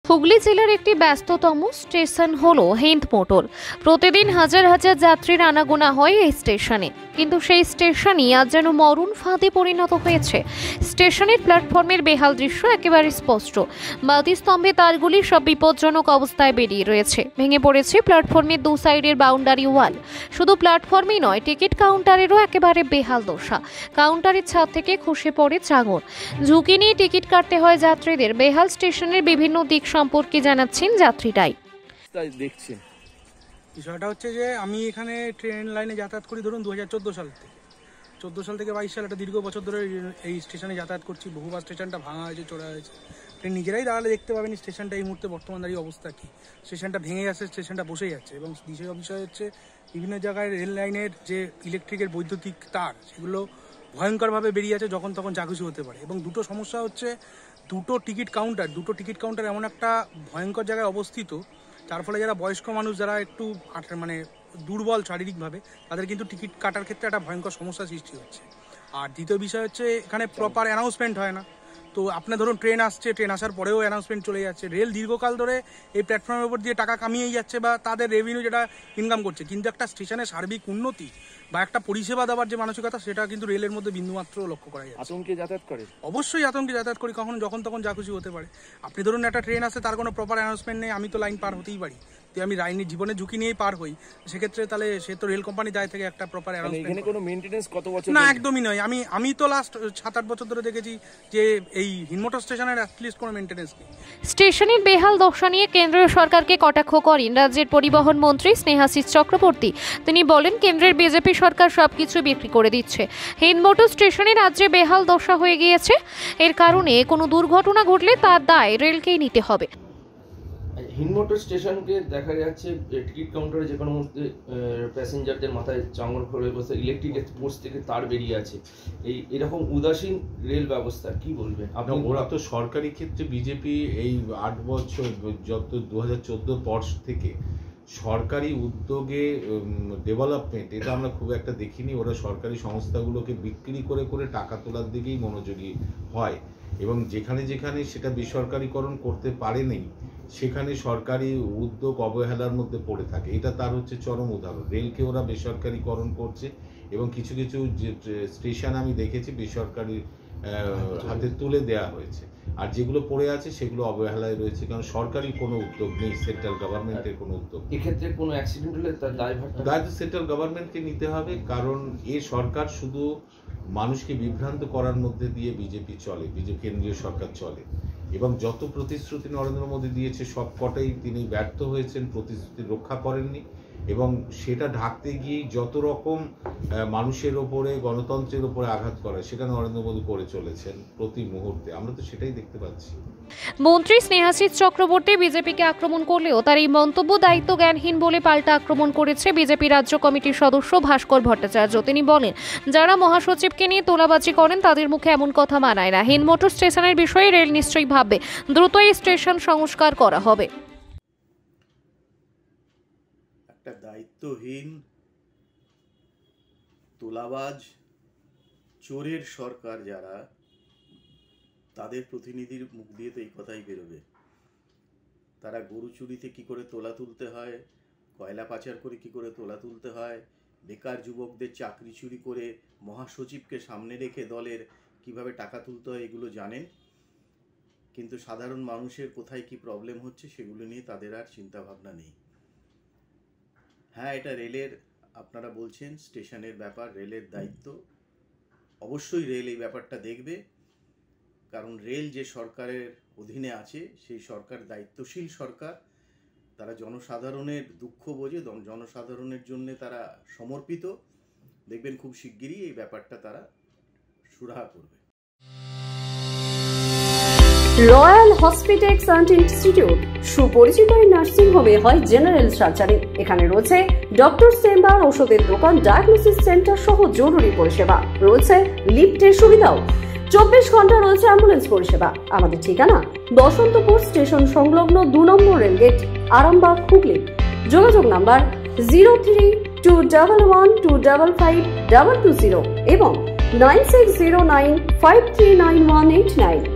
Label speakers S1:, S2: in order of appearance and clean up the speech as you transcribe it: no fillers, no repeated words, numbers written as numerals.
S1: হুগলি জেলার একটি ব্যস্ততম স্টেশন হলো হিন্দ মোটর। প্রতিদিন হাজার হাজার যাত্রীর আনাগোনা হয় এই স্টেশনে, কিন্তু সেই স্টেশনই আজ যেন মরণ ফাঁদে পরিণত হয়েছে। স্টেশনের প্ল্যাটফর্মের বেহাল দৃশ্য একেবারে স্পষ্ট। বাতিস্তম্ভে তারগুলি সব বিপজ্জনক অবস্থায় বেরিয়ে রয়েছে। ভেঙে পড়েছে প্ল্যাটফর্মের দু সাইডের বাউন্ডারি ওয়াল। শুধু প্ল্যাটফর্মেই নয়, টিকিট কাউন্টারেরও একেবারে বেহাল দশা। কাউন্টারের ছাদ থেকে খসে পড়ে চাঙর। ঝুঁকি নিয়ে টিকিট কাটতে হয় যাত্রীদের। বেহাল স্টেশনের বিভিন্ন দিক সম্পর্কে জানাচ্ছেন যাত্রীরাই।
S2: দেখছেন বিষয়টা হচ্ছে যে আমি এখানে ট্রেন লাইনে যাতায়াত করি ধরুন 2014 সাল থেকে। 14 সাল থেকে 22 সাল, একটা দীর্ঘ বছর ধরে এই স্টেশনে যাতায়াত করছি। বহুবার স্টেশনটা ভাঙা হয়েছে, চড়া হয়েছে। ট্রেন নিজেরাই দাঁড়ালে দেখতে পাবেন স্টেশনটা এই মুহূর্তে বর্তমান দাঁড়িয়ে অবস্থা কী। স্টেশনটা ভেঙে যাচ্ছে, স্টেশনটা বসে যাচ্ছে। এবং বিষয় হচ্ছে বিভিন্ন জায়গায় রেল লাইনের যে ইলেকট্রিকের বৈদ্যুতিক তার, সেগুলো ভয়ঙ্করভাবে বেরিয়ে আছে, যখন তখন যা খুশি হতে পারে। এবং দুটো সমস্যা হচ্ছে, দুটো টিকিট কাউন্টার এমন একটা ভয়ঙ্কর জায়গায় অবস্থিত, যার ফলে যারা বয়স্ক মানুষ, যারা একটু দুর্বল শারীরিকভাবে, তাদের কিন্তু টিকিট কাটার ক্ষেত্রে একটা ভয়ঙ্কর সমস্যা সৃষ্টি হচ্ছে। আর দ্বিতীয় বিষয় হচ্ছে, এখানে প্রপার অ্যানাউন্সমেন্ট হয় না। তো আপনার ধরুন ট্রেন আসছে, ট্রেন আসার পরেও অ্যানাউন্সমেন্ট চলে যাচ্ছে। রেল দীর্ঘকাল ধরে এই প্ল্যাটফর্মের উপর দিয়ে টাকা কামিয়েই যাচ্ছে বা তাদের রেভিনিউ যেটা ইনকাম করছে, কিন্তু একটা স্টেশনের সার্বিক উন্নতি বা একটা পরিষেবা দেওয়ার যে মানসিকতা, সেটা কিন্তু রেলের মধ্যে বিন্দুমাত্র লক্ষ্য করা যায়।
S3: আতঙ্কে যাতায়াত করে?
S2: অবশ্যই আতঙ্কে যাতায়াত করি। যখন তখন যা খুশি হতে পারে। আপনি ধরুন একটা ট্রেন আসে, তার কোনো প্রপার অ্যানাউন্সমেন্ট নেই, আমি তো লাইন পার হতেই পারি। আমি লাইনের জীবনের ঝুঁকি নিয়েই পার হই, সেক্ষেত্রে তাহলে সে তো রেল কোম্পানি দায় থেকে একটা প্রপার অ্যানাউন্সমেন্ট।
S3: কোনো মেইনটেনেন্স কত বছর?
S2: না, একদমই নয়। আমি তো লাস্ট 7-8 বছর ধরে দেখেছি যে এই হিন্দ স্টেশনের অ্যাটলিস্ট কোনো মেইনটেনেন্স নেই।
S1: স্টেশনের বেহাল দশা নিয়ে কেন্দ্রীয় সরকারকে কটাক্ষ করেন রাজ্যের পরিবহন মন্ত্রী স্নেহাশিস চক্রবর্তী। তিনি বলেন, কেন্দ্রের বিজেপি সরকার সবকিছু বিক্রি করে দিচ্ছে। হিন্দ মোটর স্টেশনে রাজ্যে বেহাল দশা হয়ে গিয়েছে। এর কারণে কোনো দুর্ঘটনা ঘটলে তার দায় রেলকেই নিতে হবে।
S3: হিন্দ মোটর স্টেশনকে দেখা যাচ্ছে টিকিট কাউন্টারে যে কোনো মুহূর্তে প্যাসেঞ্জারদের মাথায় চাঙর করে বসে ইলেকট্রিকের পোস্ট থেকে তার বেরিয়ে আছে। এরকম উদাসীন রেল ব্যবস্থা কি বলবেন আপনি?
S4: ওরা তো সরকারি ক্ষেত্রে বিজেপি এই 8 বছর, যত 2014 পর থেকে সরকারি উদ্যোগে ডেভেলপমেন্ট, এটা আমরা খুব একটা দেখিনি। ওরা সরকারি সংস্থাগুলোকে বিক্রি করে করে টাকা তোলার দিকেই মনোযোগী হয়, এবং যেখানে যেখানে সেটা বেসরকারিকরণ করতে পারেনি, সেখানে সরকারি উদ্যোগ অবহেলার মধ্যে পড়ে থাকে। এটা তার হচ্ছে চরম উদাহরণ। রেলকে ওরা বেসরকারিকরণ করছে, এবং কিছু কিছু যে স্টেশন আমি দেখেছি বেসরকারি হাতে তুলে দেওয়া হয়েছে, আর যেগুলো পড়ে আছে সেগুলো অবহেলায় রয়েছে, কারণ সরকারি কোনো উদ্যোগ নেই, সেন্ট্রাল গভর্নমেন্টের কোনো উদ্যোগ।
S3: এক্ষেত্রে কোনো অ্যাক্সিডেন্ট হলে তার দায়ভার
S4: সেন্ট্রাল গভর্নমেন্টকে নিতে হবে, কারণ এ সরকার শুধু মানুষকে বিভ্রান্ত করার মধ্যে দিয়ে বিজেপি কেন্দ্রীয় সরকার চলে, এবং যত প্রতিশ্রুতি নরেন্দ্র মোদী দিয়েছে সব কটাই তিনি ব্যর্থ হয়েছেন, প্রতিশ্রুতি রক্ষা করেননি, এবং সেটা ঢাকতে গিয়ে যত রকম মানুষের ওপরে, গণতন্ত্রের ওপরে আঘাত করা, সেটা নরেন্দ্র মোদী করে চলেছেন প্রতি মুহূর্তে। আমরা তো সেটাই দেখতে পাচ্ছি।
S1: মন্ত্রী স্নেহাশিস চক্রবর্তী বিজেপিকে আক্রমণ করলেও তার এই মন্তব্য দায়িত্ব জ্ঞানহীন বলে পাল্টা আক্রমণ করেছে বিজেপি রাজ্য কমিটির সদস্য ভাস্কর ভট্টাচার্য। তিনি বলেন, যারা মহাসচিবকে নিয়ে তোলাবাজি করেন তাদের মুখে এমন কথা মানায় না। হিন্দ মোটর স্টেশনের বিষয়ে রেল নিশ্চয়ই ভাববে, দ্রুত এই স্টেশন সংস্কার করা হবে।
S5: একটা দায়িত্বহীন, তোলাবাজ, চোরের সরকার যারা, তাদের প্রতিনিধির মুখ দিয়ে তো এই কথাই বেরোবে। তারা গরু চুরিতে কি করে তোলা তুলতে হয়, কয়লা পাচার করে কি করে তোলা তুলতে হয়, বেকার যুবকদের চাকরি চুরি করে মহাসচিবকে সামনে রেখে দলের কিভাবে টাকা তুলতে হয়, এগুলো জানেন। কিন্তু সাধারণ মানুষের কোথায় কি প্রবলেম হচ্ছে সেগুলো নিয়ে তাদের আর চিন্তা ভাবনা নেই। হ্যাঁ, এটা রেলের, আপনারা বলছেন স্টেশনের ব্যাপার, রেলের দায়িত্ব। অবশ্যই রেল এই ব্যাপারটা দেখবে, কারণ রেল যে সরকারের অধীনে আছে সেই সরকার দায়িত্বশীল সরকার। তারা জনসাধারণের দুঃখ বোঝে, জনসাধারণের জন্য তারা সমর্পিত। দেখবেন খুব শিগগিরই এই ব্যাপারটা তারা সুরাহা করবে।
S6: রয়্যাল হসপিটেক্স অ্যান্ড ইনস্টিটিউট সুপরিচিত এই নার্সিং হোমে হয় জেনারেল সার্জারি। এখানে রয়েছে ডক্টর চেম্বার, ওষুধের দোকান, ডায়াগনোসিস সেন্টার সহ জরুরি পরিষেবা। রয়েছে লিফটের সুবিধাও। 24 ঘন্টা রয়েছে অ্যাম্বুলেন্স পরিষেবা। আমাদের ঠিকানা বসন্তপুর স্টেশন সংলগ্ন 2 নম্বর রেলগেট, আরামবাগ, হুগলি। যোগাযোগ নাম্বার 0321125520 এবং 9609539189।